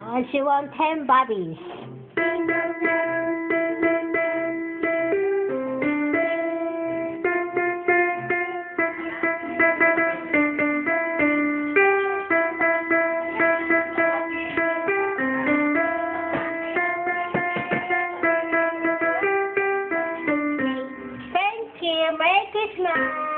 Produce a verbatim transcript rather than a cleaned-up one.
Uh, she wants ten Barbies. Thank you. Merry Christmas.